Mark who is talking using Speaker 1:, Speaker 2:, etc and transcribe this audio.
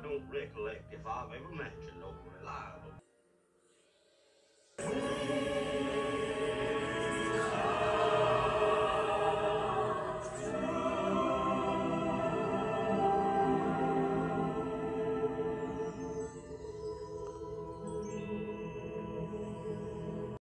Speaker 1: don't recollect if I've ever mentioned no reliable